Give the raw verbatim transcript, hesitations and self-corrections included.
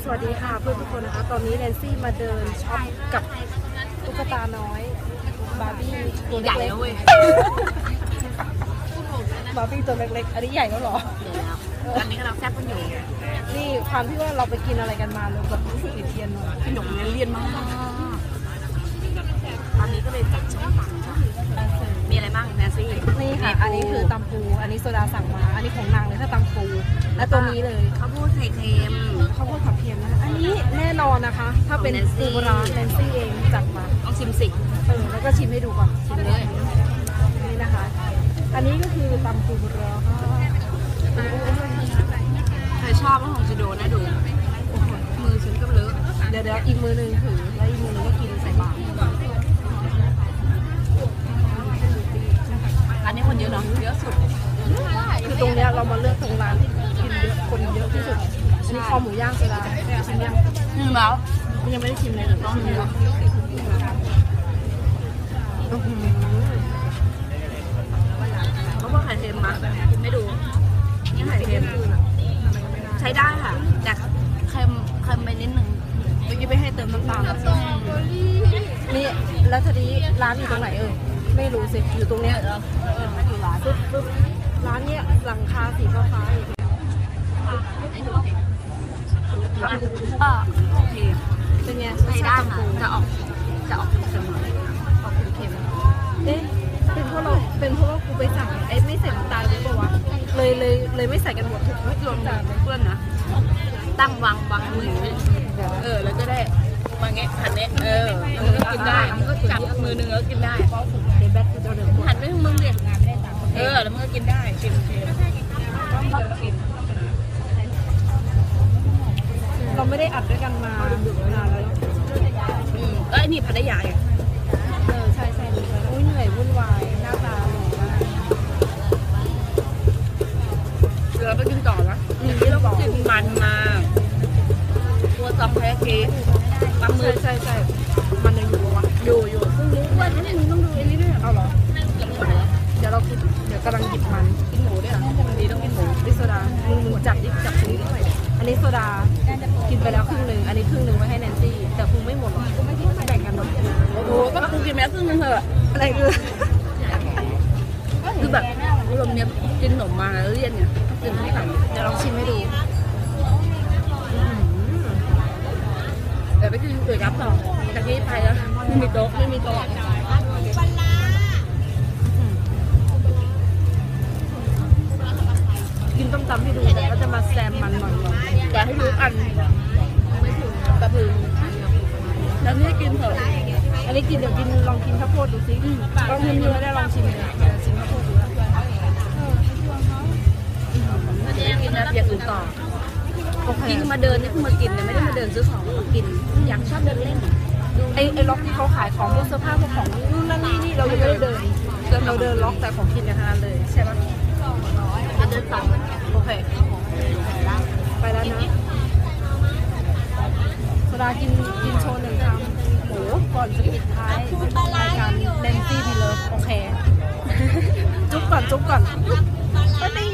สวัสดีค่ะเพื่อนทุกคนนะคะตอนนี้แนนซี่มาเดินช็อปกับตุ๊กตาน้อยบาร์บี้ตัวเล็กๆเว้ยบาร์บี้ตัวเล็กๆอันนี้ใหญ่แล้วหรอตอนนี้กำลังแซ่บกันอยู่นี่ความที่ว่าเราไปกินอะไรกันมาเลยแบบรู้สึกเทียนขนมเนี่ยเลี่ยนมากตอนนี้ก็เลยจัดช่องตังค่ะมีอะไรบ้างแนนซี่นี่ค่ะอันนี้คือตำปูอันนี้โซดาสั่งมาอันนี้ของนางเลยถ้าตำปูและตัวนี้เลยข้าวโพดไข่เค็มข้าวโพดผัดเค็มนะคะอันนี้แน่นอนนะคะถ้าเป็นปูร้านแนนซี่เองจัดมาต้องชิมสิเออแล้วก็ชิมให้ดูก่อนชิมเลยนี่นะคะอันนี้ก็คือตำปูร้าเธอชอบว่าของจะโดนนะดูมือฉันก็เลอะเดี๋ยวเดี๋ยวอีกมือหนึ่งถือแล้วอีกมือหนึ่งก็กินใส่ปากร้านนี้คนเยอะเนาะเยอะสุดคือตรงเนี้ยเรามาเลือกตรงร้านที่กินเยอะคนเยอะที่สุดอันนี้คอหมูย่างโซดาชิมยังชิมแล้วยังไม่ได้ชิมเลยเดี๋ยวต้องชิมแล้วเขาบอกไข่เค็มมาไม่ดูนี่ไข่เค็มใช้ได้ค่ะแต่เค็มเค็มไปนิดนึงเมื่อกี้ไปให้เติมน้ำตาลนี่แล้วทีนี้ร้านอยู่ตรงไหนเออไม่รู้สิอยู่ตรงเนี้ยอยู่ร้านปึ๊บปึ๊บร้านเนี้ยหลังคาสีฟ้าฟ้าอ่าโอเคเป็นไงใช้ได้ค่ะจะออกจะออกเค็มๆออกเค็มๆเอ๊ะเป็นเพราะเราเป็นเพราะว่ากูไปสั่งไอ้ไม่ใส่น้ำตาลหรือเปล่าวะเลยเลยเลยไม่ใส่กันหมดทุกรวมกันเพื่อนนะตั้งวางวางมือเออแล้วก็ได้วางเงี้ยหันเนี้ยเออมันก็กินได้มันก็จับมือหนึ่งแล้วกินได้หันไปทางมึงดิเออแล้วมันก็กินได้ชิมชิมเราไม่ได้อัดด้วยกันมานานแล้วอืมก็ไอ้นี่พัทยาไงเออใช่ใช่ดีเลยอุ้ยเหนื่อยวุ่นวายหน้าตาหนูมากเดี๋ยวเราไปกินต่อนะนี่เรากินมันมาตัวซองแพ้เค้กปั๊มมือใช่ใช่มันยังอยู่วะอยู่อยู่เพิ่งรู้ว่านี่มึงต้องดูไอ้นี่ด้วยเอาเหรอเดี๋ยวเราคิดเดี๋ยวกำลังหยิบมันกินหมูด้วยเหรอวันนี้ต้องกินหมูดิโซดามึงมึงจับดิจับตรงนี้ด้วยอันนี้โซดากินไปแล้วครึ่งหนึ่งอันนี้ครึ่งหนึ่งไว้ให้แนนซี่แต่คงไม่หมดหรอกไม่ที่แบ่งกันหรอกโอ้โหก็คงกินไปแล้วครึ่งนึงเถอะอะไรคือคือแบบรวมเนี้ยกินขนมมาแล้วเลี่ยนเนี่ยกินไม่ทันเดี๋ยวลองชิมให้ดูเดี๋ยวไปกินก๋วยจั๊บต่อจากนี้ไปแล้วไม่มีโต๊ะไม่มีโต๊ะกินต้มตำให้ดูแต่ก็จะมาแซมมันหน่อยๆแต่ให้รู้อันกระพือแล้วนี่กินเถอะอันนี้กินเดี๋ยวกินลองกินข้าวโพดดูสิลองชิมดูไม่ได้ลองชิมเลยชิมข้าวโพดดูกินแล้วอย่างอื่นต่อกินมาเดินนี่คือมากินเนี่ยไม่ได้มาเดินซื้อของมากินอยากชอบเดินเล่นไอ้ไอ้ล็อกที่เขาขายของพวกเสื้อผ้าพวกของนู่นนั่นนี่นี่เราไม่ได้เดินเราเดินล็อกแต่ของกินกันทั้งนั้นเลยใช่ไหมจะเดินต่อโอเคไปแล้วนะโซดากินกินโชว์หนึ่งคำโหก่อนจะปิดท้ายรายการแดนซี่พีเลิฟโอเคจุ๊บก่อนจุ๊บก่อนก็ดี